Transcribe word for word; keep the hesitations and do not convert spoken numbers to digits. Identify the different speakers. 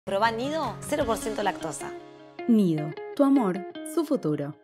Speaker 1: Probá Nido, cero por ciento lactosa.
Speaker 2: Nido, tu amor, su futuro.